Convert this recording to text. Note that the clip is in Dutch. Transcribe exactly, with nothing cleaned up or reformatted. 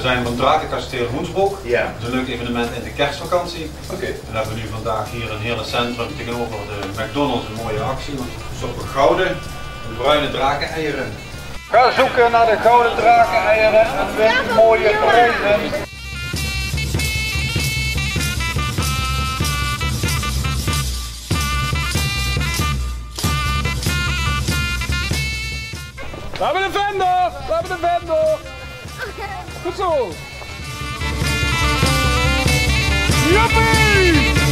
zijn van Drakenkasteel Hoensbroek. Ja. Dat is een leuk evenement in de kerstvakantie. Oké. Okay. En we hebben nu vandaag hier een hele centrum tegenover de McDonald's een mooie actie. Want we stoppen gouden en bruine drakeneieren. Ga zoeken naar de gouden drakeneieren en win mooie prijzen. We hebben een vendor! We hebben een vendor! Goed zo! Joepie!